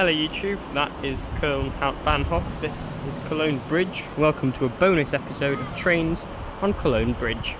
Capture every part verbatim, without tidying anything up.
Hello YouTube, that is Köln Hauptbahnhof, this is Cologne Bridge. Welcome to a bonus episode of Trains on Cologne Bridge.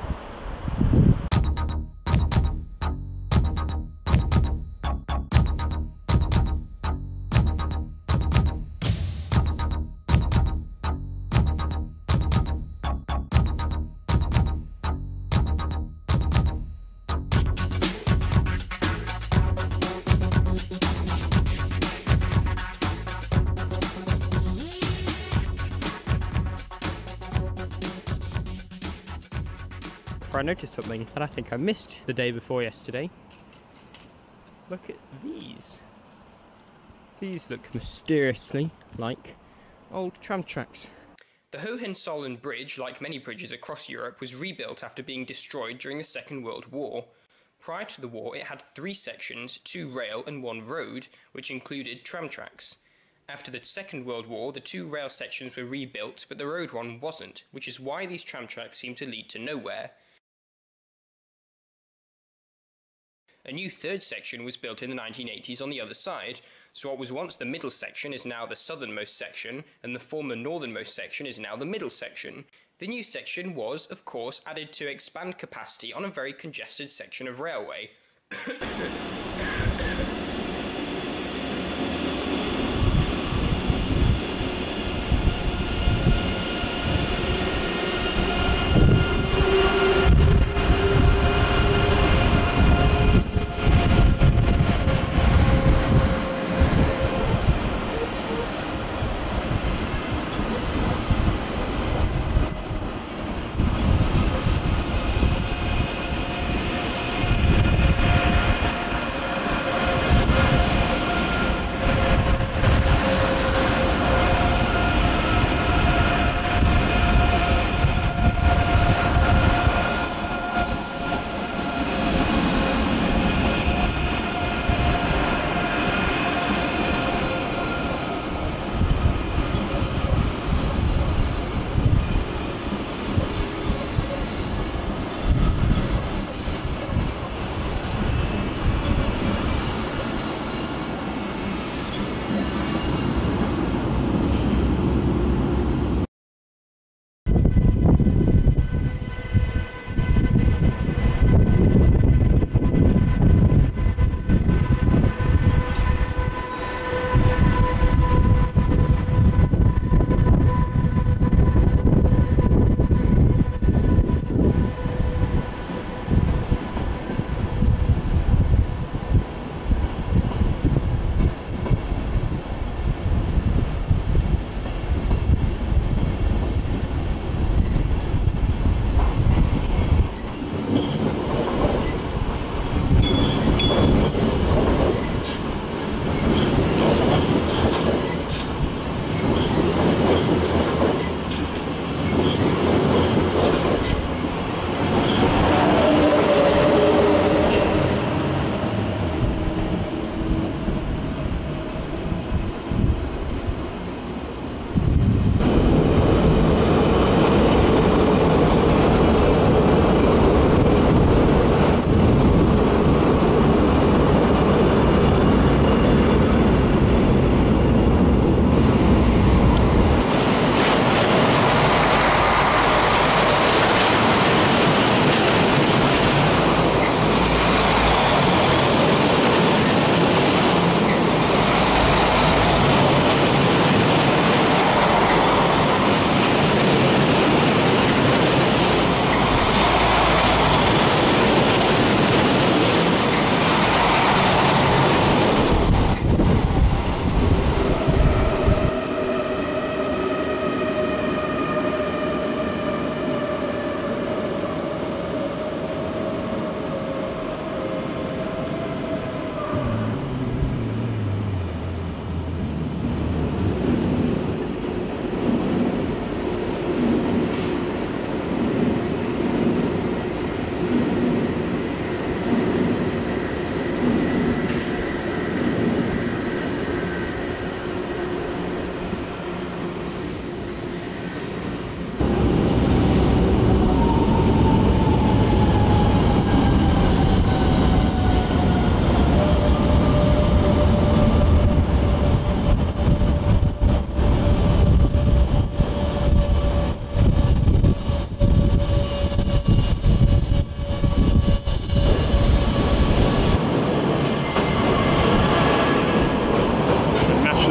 I noticed something that I think I missed the day before yesterday. Look at these. These look mysteriously like old tram tracks. The Hohenzollern Bridge, like many bridges across Europe, was rebuilt after being destroyed during the Second World War. Prior to the war, it had three sections, two rail and one road, which included tram tracks. After the Second World War, the two rail sections were rebuilt, but the road one wasn't, which is why these tram tracks seem to lead to nowhere. A new third section was built in the nineteen eighties on the other side, so what was once the middle section is now the southernmost section, and the former northernmost section is now the middle section. The new section was, of course, added to expand capacity on a very congested section of railway.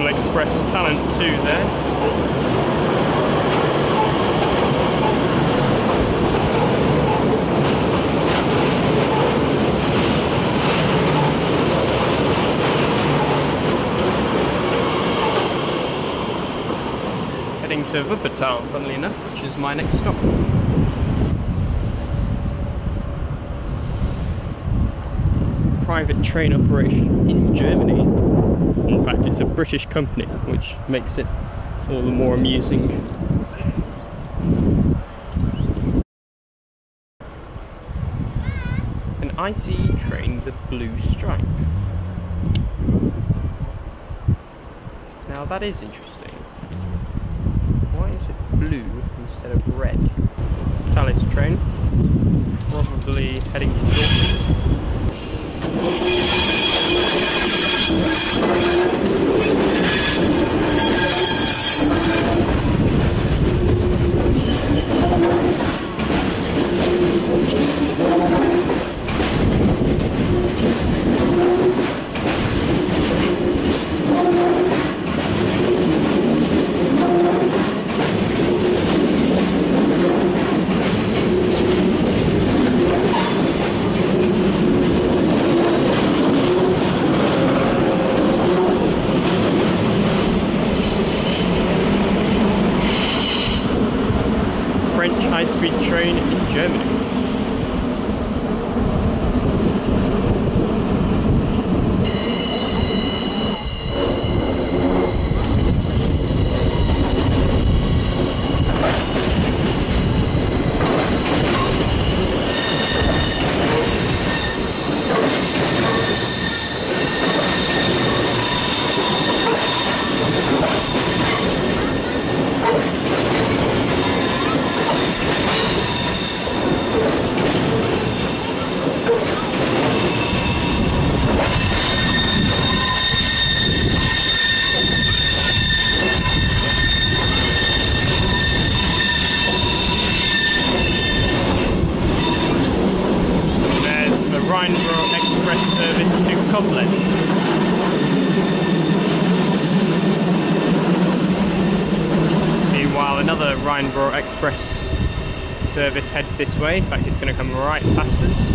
Express talent too there. Heading to Wuppertal, funnily enough, which is my next stop. Private train operation in Germany. In fact, it's a British company, which makes it all the more amusing. An I C E train with a blue stripe. Now that is interesting. Why is it blue instead of red? Thalys train, probably heading to Dortmund. French high-speed train in Germany. Express service to Cologne. Meanwhile, another Rheinborough Express service heads this way. In fact, it's going to come right past us.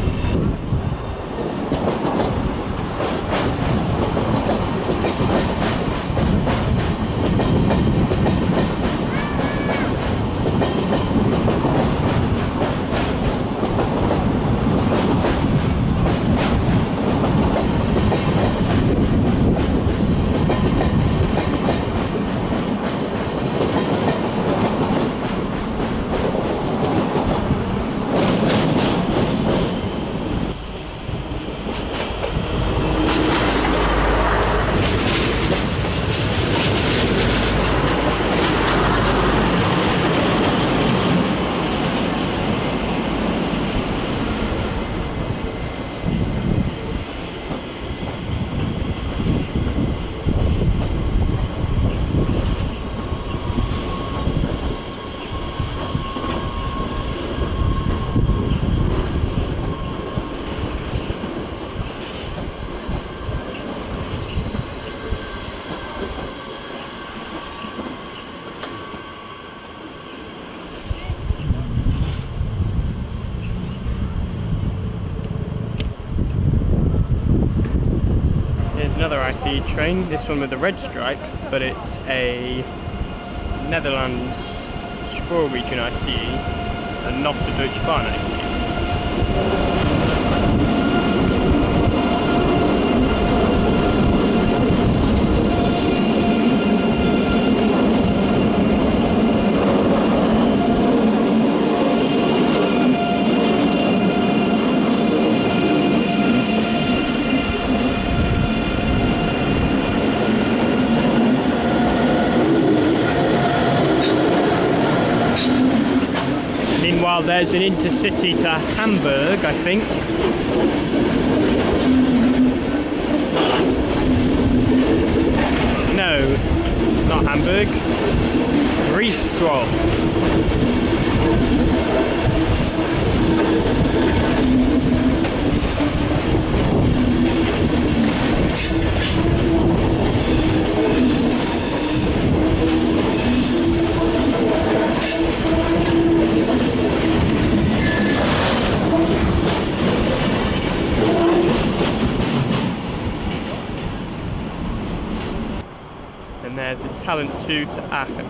Another I C E train, this one with the red stripe, but it's a Netherlands Spoorwegen I C E and not a Deutsche Bahn I C E. Meanwhile, there's an intercity to Hamburg, I think. No, not Hamburg. Greifswald. And there's a Talent two to Aachen.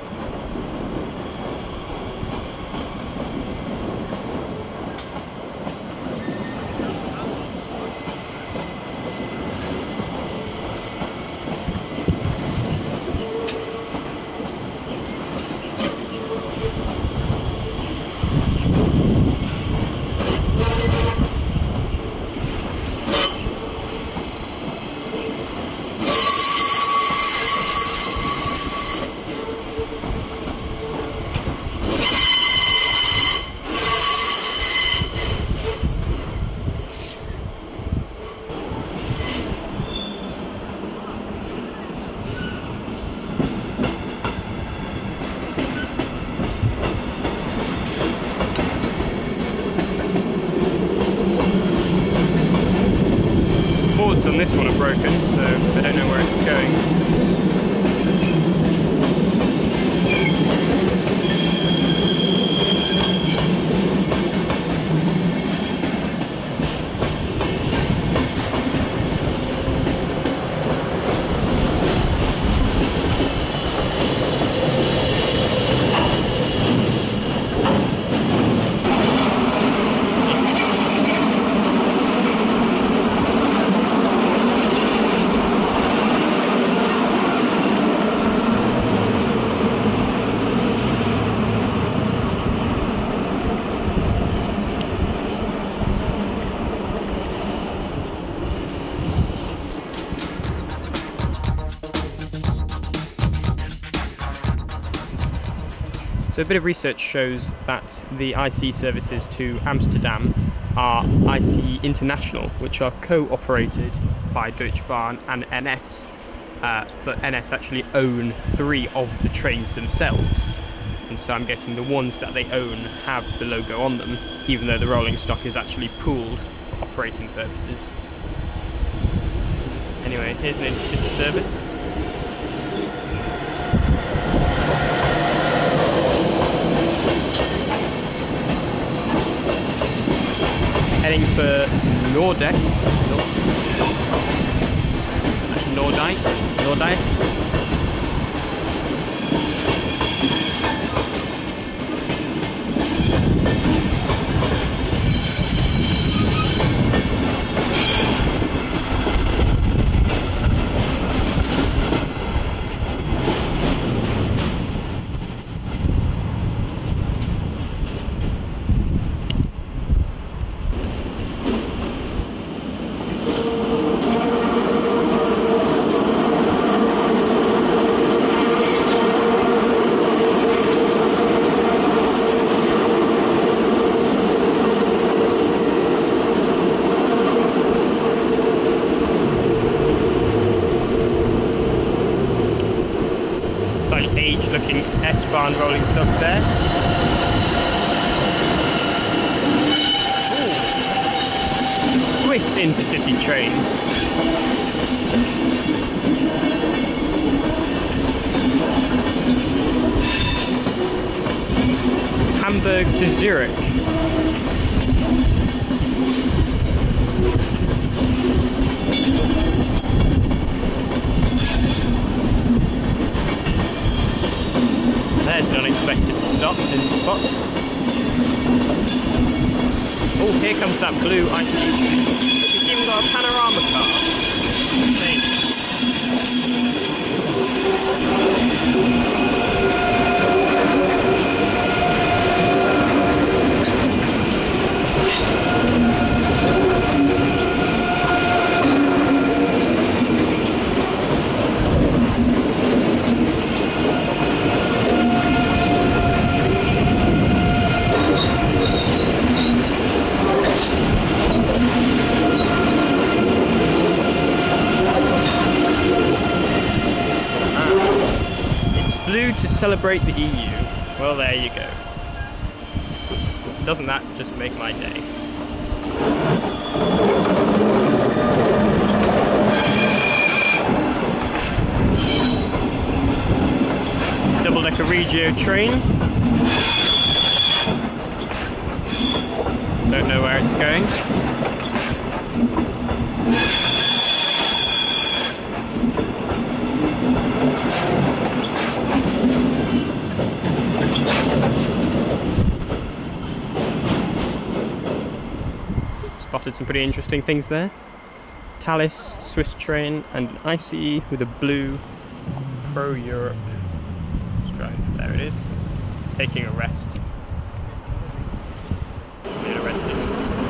On this one are broken, so I don't know where it's going. So a bit of research shows that the I C services to Amsterdam are I C International, which are co-operated by Deutsche Bahn and N S, uh, but N S actually own three of the trains themselves, and so I'm guessing the ones that they own have the logo on them, even though the rolling stock is actually pooled for operating purposes. Anyway, here's an intercity service. Heading for Nordek, Nordijk, Nordijk. Looking S-Bahn rolling stock there. Ooh. The Swiss intercity train. Hamburg to Zurich. There's an unexpected stop in spot. Oh, here comes that blue I C U train. It's even got a panorama car. To celebrate the E U. Well, there you go. Doesn't that just make my day? Double-decker Regio train. Don't know where it's going. spotted some pretty interesting things there. Thalys, Swiss train, and an I C E with a blue Pro-Europe stripe. There it is. It's taking a rest. Need a red signal.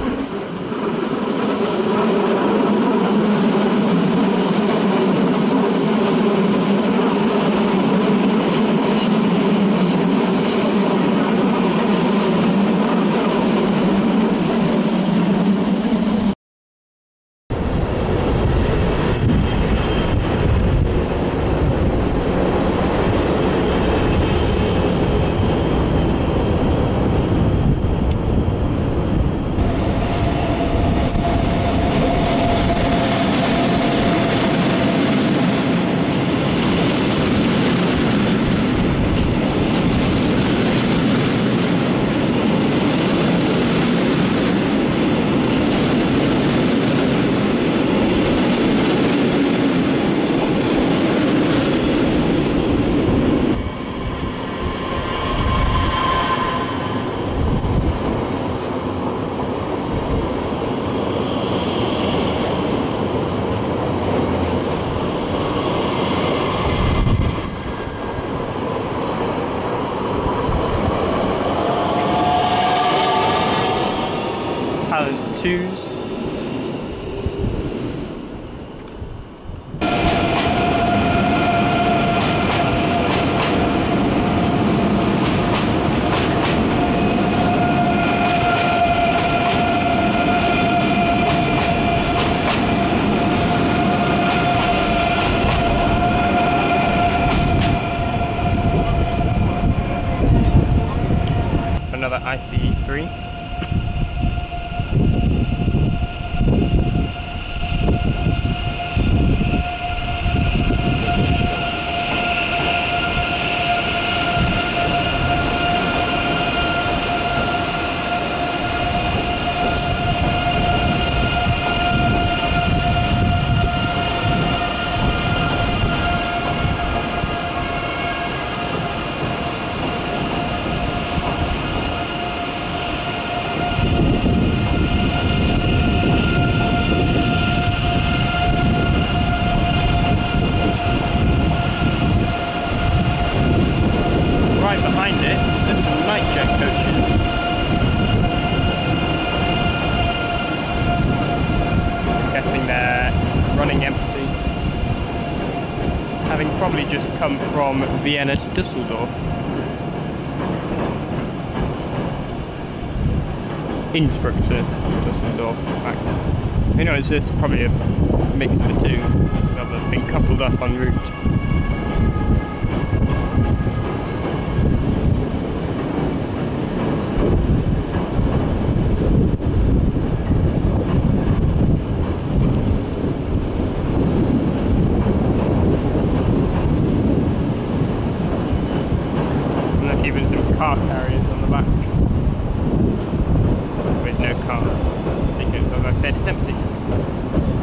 Twos. Another I C E three. Behind it, there's some night jet coaches. I'm guessing they're running empty, having probably just come from Vienna to Dusseldorf. Innsbruck to Dusseldorf, in fact. Who knows, there's probably a mix of the two. They've been coupled up en route. Even some car carriers on the back with no cars because, as I said, it's empty.